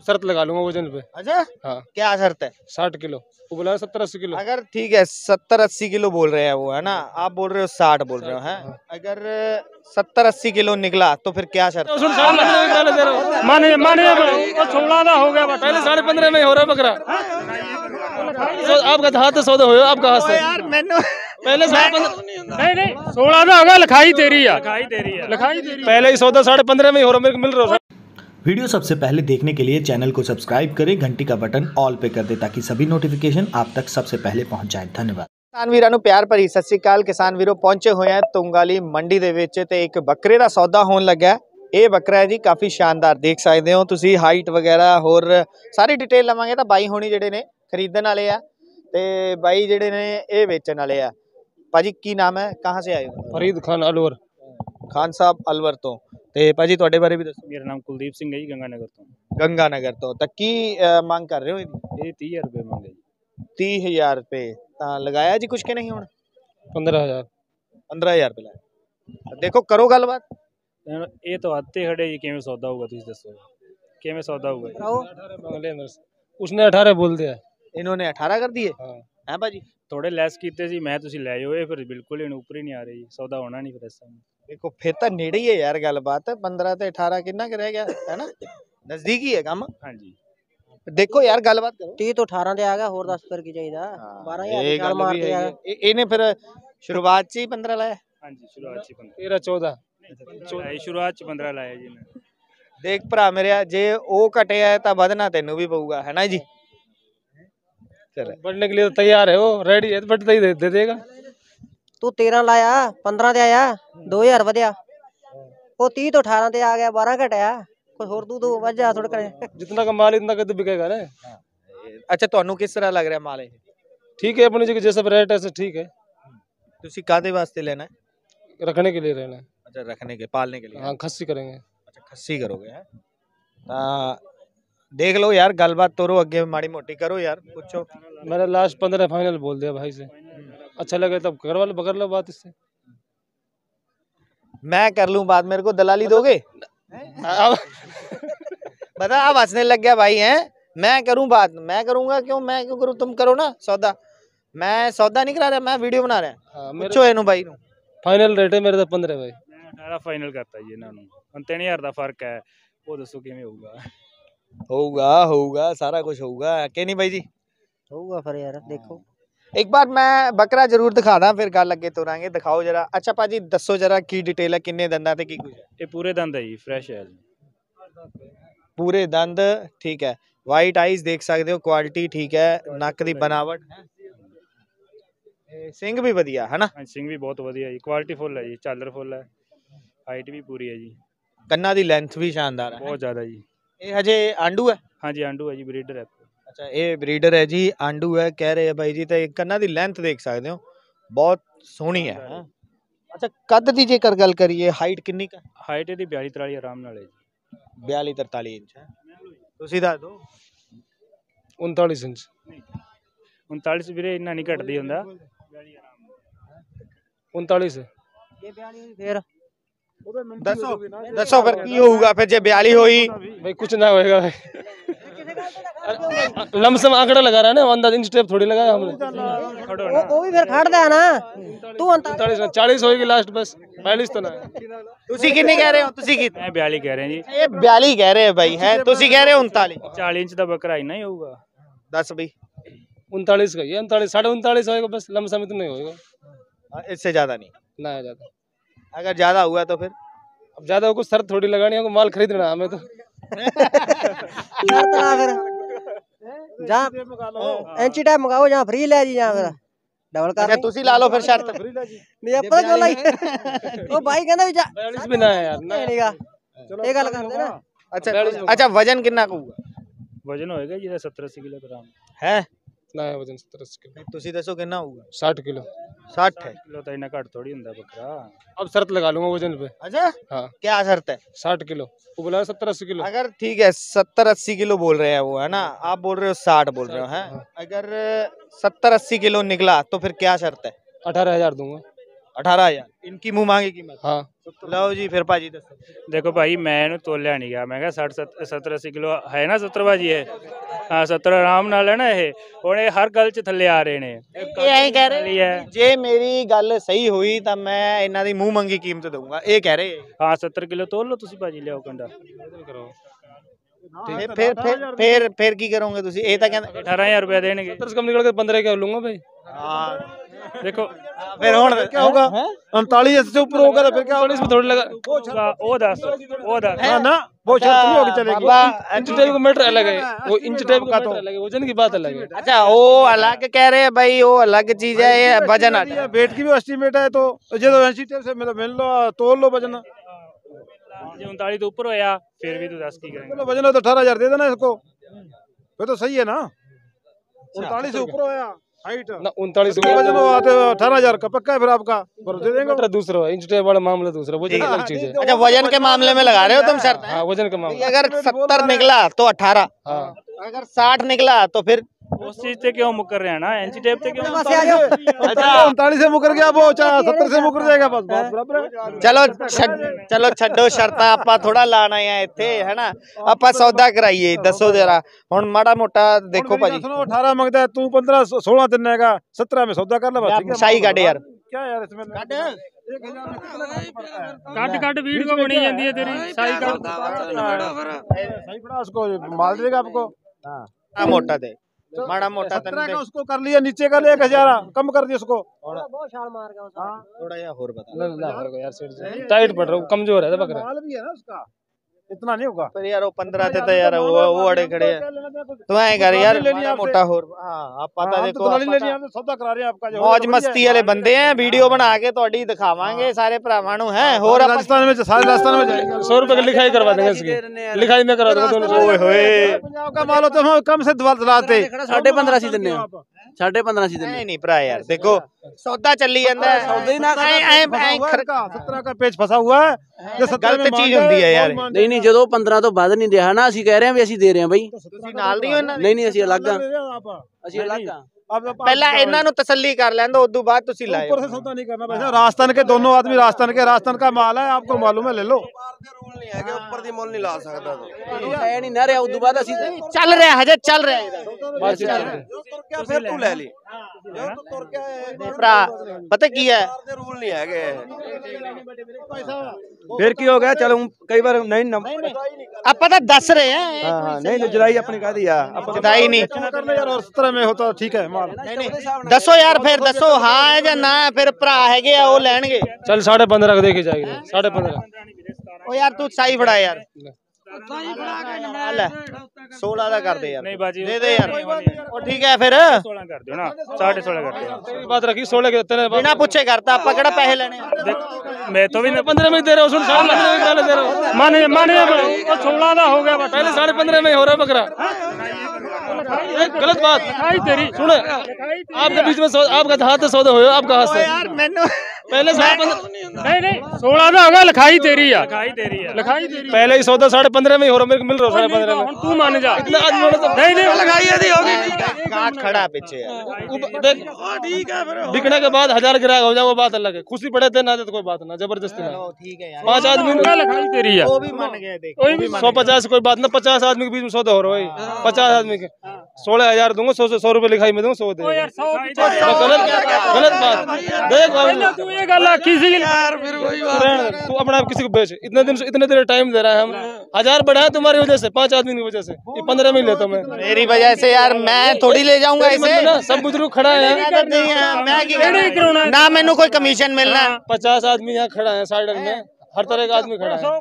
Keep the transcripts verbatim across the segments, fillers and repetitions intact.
शर्त लगा लूंगा वजन पे। अच्छा हाँ। क्या शर्त है? साठ किलो वो बोला सत्तर अस्सी किलो। अगर ठीक है सत्तर अस्सी किलो बोल रहे हैं वो, है ना, आप बोल रहे हो साठ बोल रहे हो, हैं? हाँ। अगर सत्तर अस्सी किलो निकला तो फिर क्या शर्त? माने माने सोलह का हो गया, पहले साढ़े पंद्रह में हो रहा बकरा। आपका हाथ से सौदा हो आपका हाथ से यार मैंने पहले नहीं नहीं सोलह का होगा, लिखाई तेरी है, लिखाई तेरी है, लिखाई तेरी। पहले ही सौदा साढ़े पंद्रह में ही हो रहा, मेरे को मिल रहा है। वीडियो सबसे पहले देखने के लिए चैनल को सब्सक्राइब करें, घंटी का बटन ऑल पे कर दे ताकि सभी नोटिफिकेशन आप तक सबसे पहले पहुंच जाए। धन्यवाद। किसान ਵੀਰਾਂ ਨੂੰ ਪਿਆਰ ਭਰੀ ਸਤਿ ਸ਼੍ਰੀ ਅਕਾਲ। ਕਿਸਾਨ ਵੀਰੋ ਪਹੁੰਚੇ ਹੋਏ ਆ ਤੁੰਗਾਲੀ ਮੰਡੀ ਦੇ ਵਿੱਚ ਤੇ ਇੱਕ ਬੱਕਰੇ ਦਾ ਸੌਦਾ ਹੋਣ ਲੱਗਾ। ਇਹ ਬੱਕਰਾ ਹੈ ਜੀ ਕਾਫੀ ਸ਼ਾਨਦਾਰ, ਦੇਖ ਸਕਦੇ ਹੋ ਤੁਸੀਂ ਹਾਈਟ ਵਗੈਰਾ ਹੋਰ ਸਾਰੀ ਡਿਟੇਲ ਲਵਾਂਗੇ ਤਾਂ ਬਾਈ ਹੋਣੀ ਜਿਹੜੇ ਨੇ ਖਰੀਦਣ ਵਾਲੇ ਆ ਤੇ ਬਾਈ ਜਿਹੜੇ ਨੇ ਇਹ ਵੇਚਣ ਵਾਲੇ ਆ। ਭਾਜੀ ਕੀ ਨਾਮ ਹੈ, ਕਹਾਂ ਸੇ ਆਏ ਹੋ? फरीद खान अलवर ਖਾਨ ਸਾਹਿਬ ਅਲਵਰ ਤੋਂ। ਤੇ ਭਾਜੀ ਤੁਹਾਡੇ ਬਾਰੇ ਵੀ ਦੱਸੋ। मेरा नाम कुलदीप सिंह है जी, गंगानगर तो। ਗੰਗਾ ਨਗਰ ਤੋਂ। ਤਾਂ ਕੀ ਅ, ਮੰਗ ਕਰ ਰਹੇ ਹੋ ਇਹਦੀ? ये तीह रुपये मांगे जी। तीह हजार रुपये ਤਾਂ ਲਗਾਇਆ ਜੀ ਕੁਛ ਕਿ ਨਹੀਂ ਹੁਣ? पंद्रह हजार पंद्रह हजार रुपये ਲਾਇਆ। ਦੇਖੋ ਕਰੋ ਗੱਲਬਾਤ। ये तो आते खड़े जी, किवें सौदा होगा तुम दसो, किवें सौदा होगा? मांगले मेरे से, उसने अठारह बोल दिया। इन्होंने अठारह कर दिए हाँ। हैं भाजी? थोड़े लैस कीते जी, मैं तुसी ले जाओ, ये फिर बिल्कुल ही ऊपर ही नहीं आ रही, सौदा होना नहीं फिर ऐसा। देखो फिर तो नेड़े ही है यार गलबात। पंद्रह ते अठारह कितना के रह गया है ना, नजदीक ही है काम। हाँ जी देखो यार गलबात करो। तीह तो अठारह ते आ गया, होर दस कर की चाहिए बारह ये हजार गल मार भी के है आ ये। ए- इन्हें फिर शुरुआत से ही पंद्रह लाया। हाँ जी शुरुआत से पंद्रह, तेरह चौदह शुरुआत से पंद्रह लाया जी ने। देख भरा मेरे जे ओ कटे है तो बदना तेनू भी पऊगा, है ना जी? चल बढ़ने के लिए तो तैयार है वो, रेडी है, बढ़ते ही दे, दे देगा। तू तेरह लाया, पंद्रह ते आया, दो हजार वधिया। वो तीह तो अठारह ते आ गया, बारह घटाया, कोई होर तू तो वजह थोड़ा करे। जितना का माल इतना का तो बिकेगा ना। अच्छा ਤੁਹਾਨੂੰ ਕਿਸ ਤਰ੍ਹਾਂ ਲੱਗ ਰਿਹਾ ਮਾਲ ਇਹ? ठीक है, अपनी जगह जैसा रेट है ऐसे ठीक है। ਤੁਸੀਂ ਕਾਦੇ ਵਾਸਤੇ लेना है? रखने के लिए रहना है। अच्छा रखने के, पालने के लिए। हाँ खस्सी करेंगे। अच्छा खस्सी करोगे हैं? ਤਾਂ देख लो यार गलबात तोरो, अगे माड़ी मोटी करो यार, पूछो। मैंने लास्ट पंद्रह फाइनल बोल दिया भाई से, अच्छा लगे तब करवा लो, पकड़ लो बात इससे। मैं कर लूं बात, मेरे को दलाली दोगे? बता अब हंसने लग गया भाई हैं। मैं करूं बात? मैं करूंगा क्यों, मैं क्यों करूं? तुम करो ना सौदा। मैं सौदा नहीं करा रहा, मैं वीडियो बना रहा। हाँ, पूछो इनू भाई नू। फाइनल रेट है मेरे तो पंद्रह भाई। मैं अठारह फाइनल करता जी इन्हां नू, हुण तीन हज़ार दा फर्क है, वो दसो किवें होਊਗਾ? होगा होगा सारा कुछ होगा कि नहीं भाई जी? होगा फिर यार देखो। एक बार मैं बकरा जरूर दिखा दा, फिर गल अगे तुरांगे। दिखाओ जरा। अच्छा भाजी दसो जरा की डिटेल है, किन्ने दंदां ते की कुछ है? ये पूरे दंद है जी, फ्रेश है जी। पूरे दंद ठीक है, वाइट आईज देख सकते हो, क्वालिटी ठीक है, नक दी बनावट है, सिंग भी वधिया है ना? सिंह भी बहुत वधिया जी, क्वालिटी फुल है जी, झालर फुल है, हाइट भी पूरी है जी, कन्ना दी लेंथ भी शानदार है, बहुत ज्यादा जी। ये हजे आंडू है? हाँ जी आंडू है जी, ब्रीडर है। अच्छा ये ब्रीडर है जी, आंडू है कह रहे हैं भाई जी। तो कन्ना दी लेंथ देख सकते हो, बहुत सोहनी है, है? अच्छा कद दी जेकर गल करिए, हाइट किन्नी का? हाइट ਇਹਦੀ बयाली तिराली आराम ਨਾਲ है जी। बयाली तरताली इंच है। ਤੁਸੀਂ ਦੱਸ ਦਿਓ। उनतालीस इंच उनतालीस ਵੀਰੇ ਇੰਨਾ ਨਹੀਂ ਘਟਦੀ ਹੁੰਦਾ, उनतालीस है। ये बयाली फिर दसो दसो फिर की होगा फिर जे बयाली होई? भाई कुछ ना होएगा भाई, लमसम आंकड़ा लगा रहा है ना, अंदाज इंच टेप थोड़ी लगाया हमने। वो वो भी फिर खड़ दे ना तू उनतालीस चालीस होएगी लास्ट, बस बयालीस तो ना है। ਤੁਸੀਂ ਕਿੰਨੇ ਕਹਿ ਰਹੇ ਹੋ? ਤੁਸੀਂ ਕੀ मैं बयाली कह रहे हैं जी। ਇਹ बयाली ਕਹਿ ਰਹੇ ਭਾਈ ਹੈ, ਤੁਸੀਂ ਕਹਿ ਰਹੇ ਹੋ उनतालीस? चालीस इंच का बकरा ही नहीं होगा। दस भाई उनतालीस का ये उनतालीस साढ़े उनतालीस होएगा, बस लमसम इतना ही होएगा, इससे ज्यादा नहीं। ना है ज्यादा। अगर ज्यादा हुआ तो फिर अब ज्यादा कुछ शर्त थोड़ी लगानी है, माल खरीदना हमें तो। ना फिर जहाँ एंची टाइप मंगाओ, जहाँ फ्री ले जी, जहाँ फिर डबल कर। अच्छा ਤੁਸੀਂ ਲਾ ਲਓ ਫਿਰ ਸ਼ਰਤ। नहीं अपन जो लाई ओ भाई कहंदा भी जा बयालीस भी ना है यार, ना नहीं गा ये गल करदे ना। अच्छा अच्छा वजन कितना का होगा? वजन होएगा जी सत्तर अस्सी किलो ग्राम है ना है, वजन सत्तर अस्सी किलो। ਤੁਸੀਂ ਦੱਸੋ ਕਿੰਨਾ ਹੋਊਗਾ? साठ किलो साठ है। किलो तो इतना घट थोड़ी ਹੁੰਦਾ बकरा। अब शर्त लगा लूंगा वजन पे। अच्छा हाँ क्या शर्त है? साठ किलो वो बोला सत्तर अस्सी किलो। अगर ठीक है सत्तर अस्सी किलो बोल रहे हैं वो, है ना, आप बोल रहे हो साठ बोल रहे हो, हैं? अगर सत्तर अस्सी किलो निकला तो फिर क्या शर्त है? अठारह हजार दूंगा। अठारह हजार इनकी मुंह मांगी कीमत। हाँ लो जी फिर भाजी दसो। देखो भाई मैं ਇਹਨੂੰ ਤੋਲਿਆ ਨਹੀਂ ਗਿਆ ਮੈਂ ਕਿਹਾ साठ सत्तर अस्सी किलो है ना सत्तर भाजी ਇਹ ਹਾਂ सत्तर ਆਰਾਮ ਨਾਲ ਹੈ ਨਾ ਇਹ ਹੁਣ ਇਹ ਹਰ ਗੱਲ 'ਚ ਥੱਲੇ ਆ ਰਹੇ ਨੇ ਇਹ ਐਂ ਕਹਿ ਰਹੇ ਜੇ ਮੇਰੀ ਗੱਲ ਸਹੀ ਹੋਈ ਤਾਂ ਮੈਂ ਇਹਨਾਂ ਦੀ ਮੂੰਹ ਮੰਗੀ ਕੀਮਤ ਦਊਂਗਾ ਇਹ ਕਹਿ ਰਹੇ ਹਾਂ सत्तर किलो ਤੋਲ ਲਓ ਤੁਸੀਂ ਭਾਜੀ ਲਿਆਓ ਕੰਡਾ ਫਿਰ ਫਿਰ ਫਿਰ ਫਿਰ ਫਿਰ ਕੀ ਕਰੋਗੇ ਤੁਸੀਂ ਇਹ ਤਾਂ ਕਹਿੰਦੇ अठारह हजार रुपया देंगे सत्तर से कम निकल के पंद्रह क्या लूंगा भाई। हाँ देखो फिर हुन क्या होगा उनतालीस से ऊपर होगा तो फिर क्या होगा इसमें थोड़ी लगा वो दस वो दस हाँ ना वो शर्त नहीं होगी चलेगी बाबा इंच टेप का मीटर अलग है वो इंच टेप का तो अलग है वजन की बात अलग है। अच्छा वो अलग कह रहे हैं भाई वो अलग चीज है ये वजन वेट की भी एस्टीमेट है तो जो एनसी टेप से मतलब मिल लो तोल लो वजन जे उनतालीस तो ऊपर होया फिर भी तो दस की करेंगे वजन हो तो अठारह हजार दे देना इसको फिर तो सही है ना उनतालीस से ऊपर होया हाइट ना उनतालीस वजन हो तो अठारह हजार का पक्का है फिर आपका दे देंगे। दूसरा इंच टेप वाला मामला दूसरा वजन अलग चीज है। अच्छा वजन के मामले में लगा रहे हो तुम शर्त हाँ वजन का मामला अगर सत्तर निकला तो अठारह हाँ अगर साठ निकला तो फिर उस चीज से क्यों मुकर रहे हैं ना एनसी टेप से क्यों अच्छा उनतालीस से मुकर गया वो सत्तर से मुकर जाएगा बस बराबर है। चलो चलो छड्डो शर्तां आपां थोड़ा लाना है इत्थे है ना आपां सौदा कराइए दसो जरा हुण माड़ा मोटा देखो भाजी अठारह मंगता है तू पंद्रह सोलह दिन रहेगा सत्रह में सौदा कर ले बस शाही काटे यार क्या यार इसमें काट काट वीडियो बनी जाती है तेरी शाही काट सही पड़ा उसको माल देगा आपको हाँ मोटा दे माड़ा मोटा सत्रह का उसको कर लिया नीचे का ले एक हजार कम कर दिया उसको बहुत छाल मार गया थोड़ा या और बता यार टाइट पड़ रहा है कमजोर है बकरा माल भी है ना उसका इतना नहीं होगा पर यार वो पंद्रह थे तो यार वो वो अड़े खड़े हैं तो ऐ कर यार माड़ा मोटा हो हां आप पता देखो सौदा करा रहे हैं आपका जो मौज मस्ती वाले बंदे हैं वीडियो बना के थोड़ी दिखावांगे सारे भरावां नु हैं और राजस्थान में सारे राजस्थान में जाएंगे सौ रुपए की लिखाई करवा देंगे इसकी लिखाई में करा दूंगा दोनों। ओए होए पंजाब का माल होता है कम से दिलाते साढ़े पंद्रह सी दिन्ने साढ़े पंद्रह सी दिन्ने नहीं नहीं भरा यार देखो सौदा चली ਜਾਂਦਾ है सौदा ही ना ऐ ऐ सत्रह का पेज फंसा हुआ है गलत चीज ਹੁੰਦੀ ਹੈ ਯਾਰ नहीं नहीं जो पंद्रह तो बाद नहीं दिया ना ਅਸੀਂ ਕਹਿ ਰਹੇ ਹਾਂ ਵੀ ਅਸੀਂ ਦੇ ਰਹੇ ਹਾਂ ਬਈ ਤੁਸੀਂ ਨਾਲ ਨਹੀਂ ਹੋ ਇਹਨਾਂ ਨਹੀਂ ਨਹੀਂ ਅਸੀਂ ਅਲੱਗ ਆ ਅਸੀਂ ਅਲੱਗ ਆ ਪਹਿਲਾਂ ਇਹਨਾਂ ਨੂੰ ਤਸੱਲੀ ਕਰ ਲੈਂਦੋ ਉਦੋਂ ਬਾਅਦ ਤੁਸੀਂ ਲਾਇਓ ऊपर से सौदा नहीं करना वैसे राजस्थान के दोनों आदमी राजस्थान के राजस्थान का माल है आपको मालूम है ले लो ਉੱਪਰ ਦੀ ਮੁੱਲ ਨਹੀਂ ਲਾ ਸਕਦਾ ਤੂੰ ਐ ਨਹੀਂ ਨਾ ਰਿਹਾ ਉਦੋਂ ਬਾਅਦ ਅਸੀਂ ਚੱਲ ਰਿਹਾ ਹਜੇ ਚੱਲ ਰਿਹਾ ਇਹਦਾ ਤੁਰ ਕੇ ਫਿਰ ਤੂੰ ਲੈ ਲਈ ਜੋ ਤੂੰ ਤੁਰ ਕੇ ਭਰਾ ਪਤਾ ਕੀ ਹੈ ਦੇ ਰੂਲ ਨਹੀਂ ਹੈਗੇ फिर की हो गया चलो कई बार नहीं नम... ਆਪਾਂ ਤਾਂ ਦੱਸ ਰਹੇ ਹਾਂ हाँ हाँ नहीं तो जुलाई अपनी कह दिया ਜਦਾਈ ਨਹੀਂ कर ले यार और सत्रह में होता ठीक है माल ਦੱਸੋ ਯਾਰ ਫਿਰ ਦੱਸੋ ਹਾਂ ਹੈ ਜਾਂ ਨਾ ਹੈ ਫਿਰ ਭਰਾ ਹੈਗੇ ਆ ਉਹ ਲੈਣਗੇ चल साढ़े पंद्रह का देखी जाएगी साढ़े पंद्रह ਉਹ ਯਾਰ ਤੂੰ ਸਾਈ ਫੜਾ ਯਾਰ ਲੈ सोलह ਦਾ ਕਰ ਦੇ ਯਾਰ नहीं बाजी ਦੇ ਦੇ ਯਾਰ ਉਹ ਠੀਕ ਹੈ ਫਿਰ सोलह कर दो ना साढ़े सोलह कर दो तेरी बात रखी सोलह के तेरे ਬਿਨਾ ਪੁੱਛੇ ਕਰਤਾ ਆਪਾਂ ਕਿਹੜਾ ਪੈਸੇ ਲੈਣੇ ਆ मैं तो भी पंद्रह में दे रहा हूँ सुन साढ़े पंद्रह में पहले दे रहा हूँ माने माने सोलह का हो गया बस पहले साढ़े पंद्रह में हो रहा है बकरा गलत बात तेरी सुने आपके बीच में आपका हाथ से सौदा हो आपका हाथ से यार ਮੈਨੂੰ पहले साढ़े पंद्रह नहीं नहीं सोलह का होगा लिखाई तेरी है लिखाई तेरी है लिखाई तेरी पहले ही सौदा साढ़े पंद्रह में ही हो रहा मेरे को मिल रहा साढ़े पंद्रह में तू मान जा इतना आदमी होने तो नहीं नहीं ਲਗਾਈ ਇਹਦੀ ਹੋ ਗਈ काट खड़ा पीछे यार देख ਠੀਕ ਹੈ ਫਿਰ बिकने के बाद हजार ग्राहक हो जाए वो बात अलग है खुशी पड़े थे ना तो कोई बात ना जबरदस्ती ना ठीक है यार पांच आदमी लिखाई तेरी है वो भी मान गए देख सौ पचास कोई बात ना पचास आदमी के बीच में सौदा हो रहा है पचास आदमी के सोलह हजार दूंगा सौ सौ रुपए लिखाई में दूंगा सौ दे गलत गलत बात देख बाबू तू ये गल आखी सी यार फिर वही बात रहने तू अपना आप किसी को बेच इतने दिन से इतने देर टाइम दे रहा है हम हजार बढ़ाए तुम्हारी वजह से पांच आदमी की वजह से ये पंद्रह में ही लेता हूं मैं मेरी वजह से यार मैं थोड़ी ले जाऊंगा इसे ना सब बुजुर्ग खड़ा है मैं की करना ना मैंने कोई कमीशन मिलना पचास आदमी यहाँ खड़ा है साइड में हर तरह का आदमी खड़ा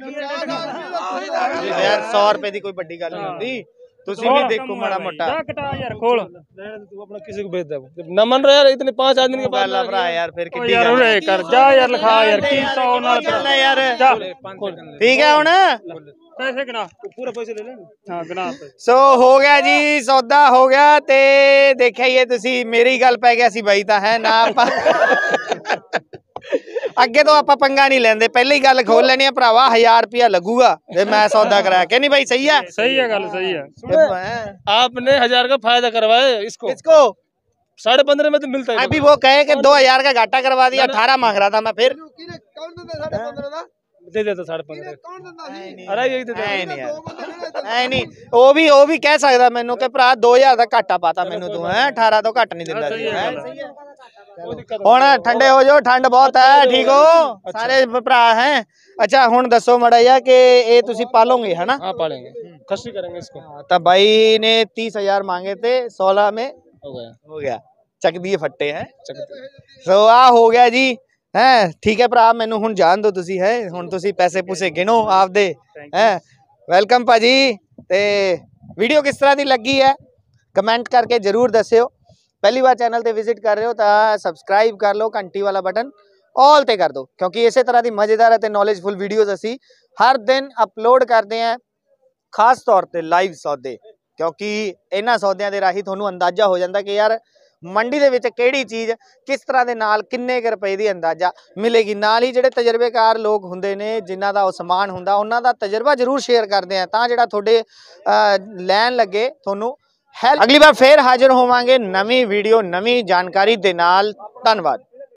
है यार सौ रुपए की कोई बड़ी गल नहीं होती ਤੁਸੀਂ ਵੀ ਦੇਖੋ ਮਾੜਾ ਮੋਟਾ कटा यार खोल तू अपना किसी को बेच दे न मन रहा यार इतने पांच आदमी के ਗੱਲ ਆ ਭਰਾ ਯਾਰ ਫਿਰ ਕਿੱਡੀ यार ਗੱਲ उरे कर जा यार लिखा यार की सौ नाल ਚੱਲ ਯਾਰ जा ਠੀਕ ਹੈ ਹੁਣ पैसे गिना पूरा पैसे ले ले हां गिना ਸੋ ਹੋ ਗਿਆ ਜੀ ਸੌਦਾ ਹੋ ਗਿਆ ਤੇ ਦੇਖਿਆ ਹੀ ਤੁਸੀਂ ਮੇਰੀ ਗੱਲ ਪੈ ਗਿਆ ਸੀ ਬਾਈ ਤਾਂ ਹੈ ਨਾ ਆਪਾਂ ਅੱਗੇ ਤੋਂ ਆਪਾਂ ਪੰਗਾ ਨਹੀਂ ਲੈਂਦੇ ਪਹਿਲੇ ਹੀ ਗੱਲ ਖੋਲ ਲੈਣੀ ਆ ਭਰਾਵਾ हजार रुपया लगूगा ਤੇ ਮੈਂ ਸੌਦਾ ਕਰਾਇਆ ਕਿ ਨਹੀਂ ਬਾਈ ਸਹੀ ਹੈ सही है गल सही है आपने हजार का फायदा करवाए इसको किसको साढ़े पंद्रह में तो मिलता है। अभी वो कहे कि दो हजार का घाटा करवा दिया, अठारह मांग रहा था मैं, फिर दे देता साढ़े पंद्रह। अरे यही देता ਐ ਨਹੀਂ ਯਾਰ, ਐ ਨਹੀਂ ਉਹ ਵੀ ਉਹ ਵੀ ਕਹਿ ਸਕਦਾ ਮੈਨੂੰ ਕਿ ਭਰਾ ਦੋ ਹਜ਼ਾਰ ਦਾ ਘਾਟਾ ਪਾਤਾ ਮੈਨੂੰ ਤੂੰ, ਹੈ ਅਠਾਰਾਂ ਤੋਂ ਘੱਟ ਨਹੀਂ ਦਿੰਦਾ ਸੀ। ਹੁਣ ਠੰਡੇ ਹੋ ਜਾਓ, ਠੰਡ ਬਹੁਤ ਹੈ, ਠੀਕ ਹੋ ਸਾਰੇ ਭਰਾ ਹੈ। ਅੱਛਾ ਹੁਣ ਦੱਸੋ ਮੜਾ ਜਾ ਕਿ ਇਹ ਤੁਸੀਂ ਪਾਲੋਗੇ है ना? हाँ पालेंगे, खस्सी करेंगे इसको। तो भाई ने तीस हजार मांगे थे, सोलह में हो गया हो गया, चक दिए फट्टे हैं। सो आ हो गया जी है, ठीक है भरा मैनू हुण जान दो तुसी है, हुण तुसी पैसे पूसे गिनो आपदे है। वेलकम भाजी, ते वीडियो किस तरह दी लगी है कमेंट करके जरूर दस्सिओ। पहली बार चैनल ते विजिट कर रहे हो तो सबसक्राइब कर लो, घंटी वाला बटन ऑल ते कर दो, क्योंकि इस तरह की मज़ेदार ते नॉलेजफुल वीडियोज़ असी हर दिन अपलोड करते हैं, खास तौर पे लाइव सौदे, क्योंकि इन्हां सौदियां दे राही तुहानूं अंदाजा हो जाता कि यार मंडी दे विच किहड़ी चीज़ किस तरह दे नाल किन्ने क रुपए दी अंदाजा मिलेगी। नाल ही जिहड़े तजर्बेकार लोग हुंदे ने, जिन्हां दा ओह समान हुंदा, उन्हां दा तजर्बा जरूर शेयर करते हैं, तां जिहड़ा तुहाडे लैन लगे तुहानूं हैल्प। अगली बार फिर हाजिर होवांगे नवीं वीडियो नवीं जानकारी दे नाल। धन्नवाद।